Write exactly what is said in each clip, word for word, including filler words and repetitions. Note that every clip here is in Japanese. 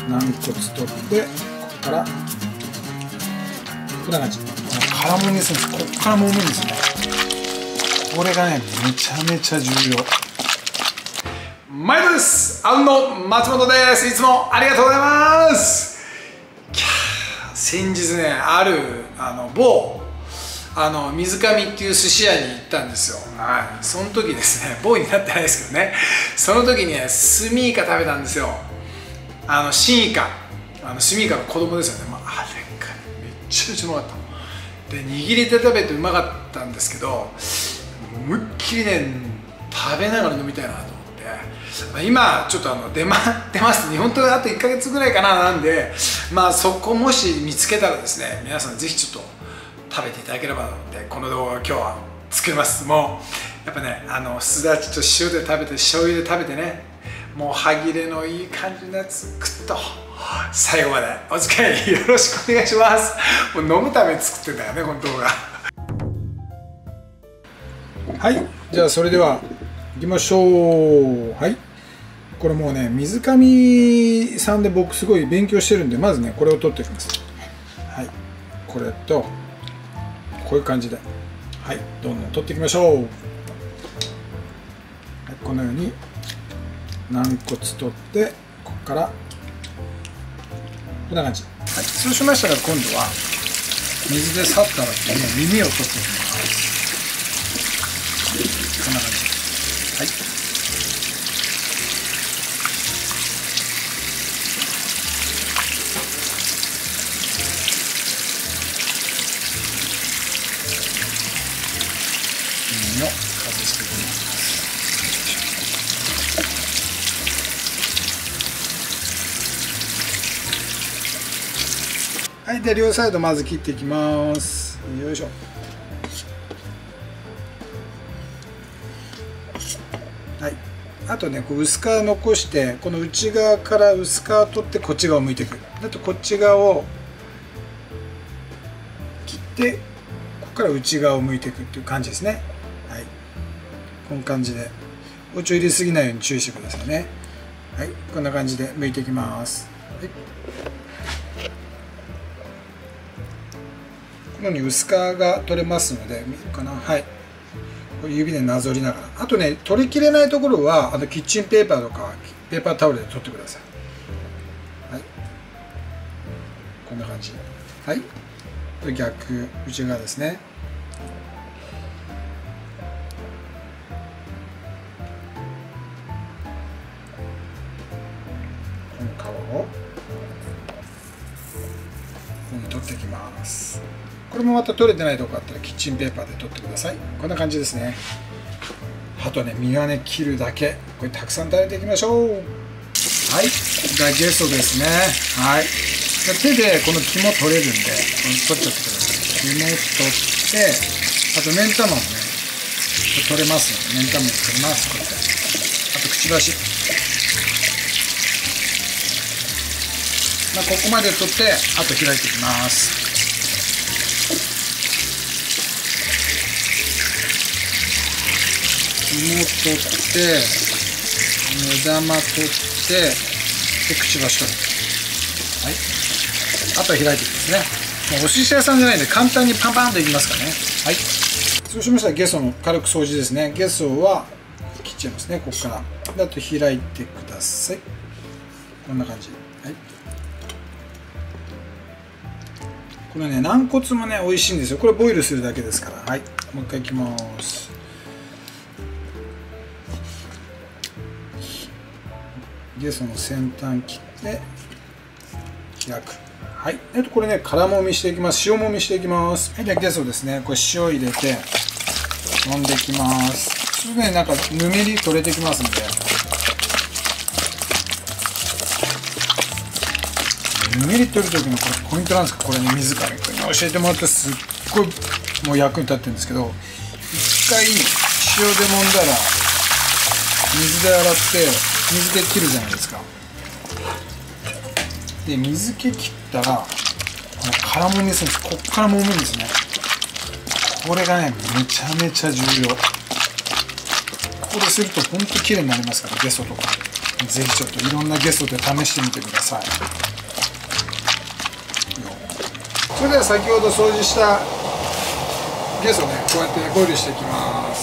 軟骨取ってここからこんな感じ、からもみするんです。ここからもむんですね。これがねめちゃめちゃ重要。毎度です。アウンの松本です。いつもありがとうございます。キャー、先日ねあるあの某あの水上っていう寿司屋に行ったんですよ。はい、その時ですね、某になってないですけどね、その時にねスミイカ食べたんですよ。あの新イカ、あのスミイカの子供ですよね。まあ、あれがめっちゃうちゃうまかった。で握りで食べてうまかったんですけど、思いっきりね食べながら飲みたいなと思って、今ちょっとあの出ま出ます日本とあといっかげつぐらいかななんで、まあそこもし見つけたらですね、皆さんぜひちょっと食べていただければと思ってこの動画を今日は作ります。もうやっぱねあのすだちと塩で食べて醤油で食べてね、もう歯切れのいい感じのやつくっと最後までお付き合いよろしくお願いします。もう飲むために作ってんだよねこの動画。はい、じゃあそれでは行きましょう。はい、これもうね水上さんで僕すごい勉強してるんで、まずねこれを取っておきます。はい、これとこういう感じで、はい、どんどん取っていきましょう。はい、このように軟骨取ってここからこんな感じ。はい、そうしましたら今度は水でさっと洗ってね耳を取っていきます。こんな感じ。はい、耳を外していきます。はい、で両サイドまず切っていきます。よいしょ。はい、あとねこう薄皮残してこの内側から薄皮取ってこっち側を向いていく。あとこっち側を切ってここから内側を向いていくっていう感じですね。はい、この感じで包丁入れすぎないように注意してくださいね。はい、こんな感じで剥いていきます。はい、このように薄皮が取れますので見えるかな。はい、指でなぞりながら、あとね取りきれないところはあのキッチンペーパーとかペーパータオルで取ってください。はい、こんな感じ。はい、これ逆内側ですね。この皮をここに取っていきます。これもまた取れてないとこあったらキッチンペーパーで取ってください。こんな感じですね。あとね身はね切るだけ。これたくさん食べていきましょう。はい、じゃあゲソですね。はい、手でこの肝取れるんで取っちゃってください。肝取って、あと目ん玉もね取れますので目ん玉も取ります。これであとくちばし、まあ、ここまで取ってあと開いていきます。肝取って目玉取ってでくちばし取る。はい、あとは開いていきますね。もうお寿司屋さんじゃないんで簡単にパンパンといきますからね。はい、そうしましたらゲソの軽く掃除ですね。ゲソは切っちゃいますね。ここからであと開いてください。こんな感じ。はい、これね軟骨もね美味しいんですよ。これボイルするだけですから。はい、もう一回いきます。ゲソの先端切って開く。はい、あとこれねからもみしていきます。塩もみしていきます。はい、でゲソですね。これ塩入れて揉んでいきます。それでねなんかぬめり取れてきますんで、ぬめり取る時のこれポイントなんですか。これね水上君に教えてもらってすっごいもう役に立ってるんですけど、一回塩で揉んだら水で洗って水気切るじゃないですか。で水気切ったらこのからもみするんです。こっから揉むんですね。これがねめちゃめちゃ重要。ここでするとほんと綺麗になりますから、ゲソとか。 ぜひちょっといろんなゲソで試してみてください。それでは先ほど掃除したゲソね、こうやってボイルしていきます。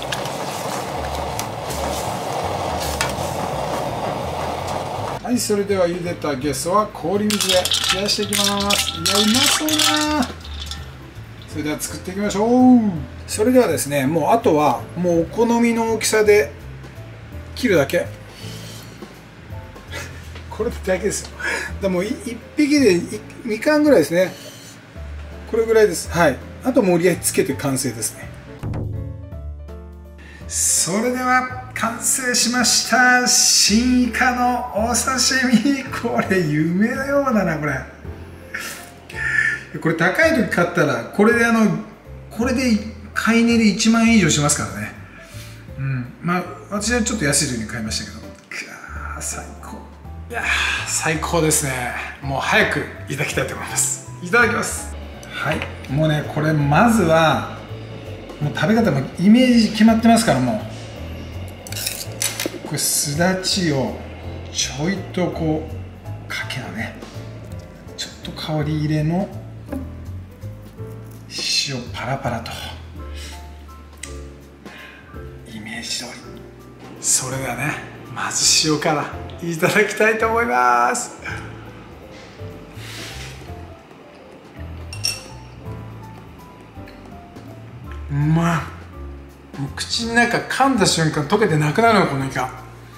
はい、それでは茹でたゲソは氷水で冷やしていきます。いや、うまそうだな。それでは作っていきましょう。それではですね、もうあとはもうお好みの大きさで切るだけ。これだけですよ。でもいっぴきでにかんぐらいですね。これぐらいです。はい。あと盛りつけて完成ですね。それでは完成しました。新イカのお刺身。これ夢のようだな、これ。これ高い時買ったら、これであの、これで買い値でいちまんえん以上しますからね。うん。まあ、私はちょっと安い時に買いましたけど。くわー、最高。いやー、最高ですね。もう早くいただきたいと思います。いただきます。はい。もうね、これまずは、もう食べ方もイメージ決まってますから、もう。これ、すだちをちょいとこう、かけのね、ちょっと香り入れの塩パラパラと。イメージ通り。それではね、まず塩からいただきたいと思います。うまい。もう口の中噛んだ瞬間溶けてなくなるの、このイカ。いや、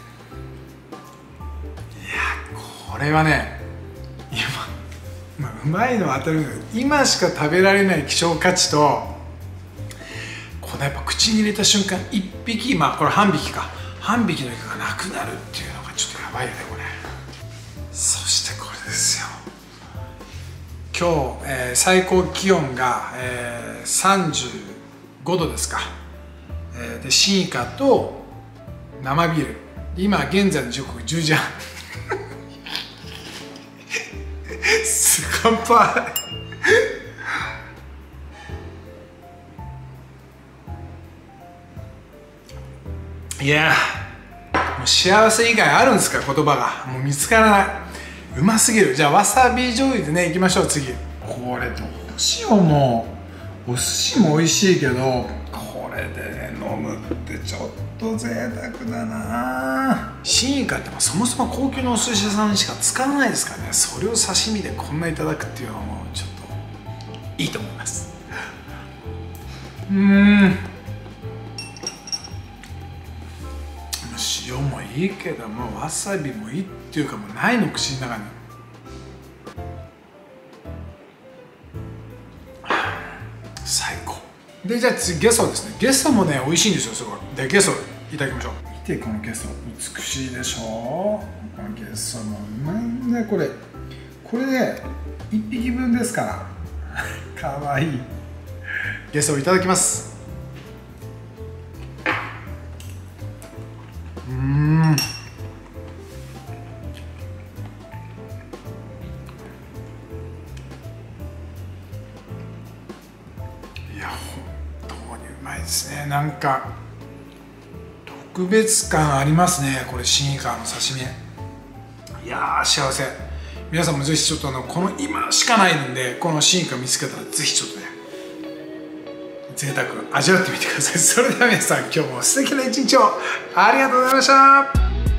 これはね、今、まあ、うまいのは当たるんだけど、今しか食べられない希少価値と、このやっぱ口に入れた瞬間いっぴき、まあこれ半匹か、半匹のイカがなくなるっていうのがちょっとやばいよね、これ。そしてこれですよ。今日、えー、最高気温が、えー、さんじゅうごどですか。えー、で新イカと生ビール。今現在の時刻じゅうじはん。す乾杯。いやー、もう幸せ以外あるんですか、言葉がもう見つからない。うますぎる。じゃあわさび醤油でね、いきましょう。次これどうしよう。もうお寿司も美味しいけど、これで、ね、飲むってちょっと贅沢だな。新イカってそもそも高級なお寿司屋さんしか使わないですからね。それを刺身でこんないただくっていうのはもうちょっといいと思います。うーん、塩もいいけどもわさびもいいっていうか、もうないの、口の中に。最高で、じゃあ次ゲソですね。ゲソもね美味しいんですよ、すごい。でゲソいただきましょう。見て、このゲソ美しいでしょ。このゲソもうまいんだよ、これ。これでいっぴきぶんですからかわいい。ゲソいただきます。うーん、いや、本当にうまいですね。なんか特別感ありますね、これ新イカの刺身。いやー、幸せ。皆さんもぜひちょっとあのこの今しかないんで、この新イカ見つけたらぜひちょっとね贅沢味わってみてください。それでは皆さん、今日も素敵な一日をありがとうございました。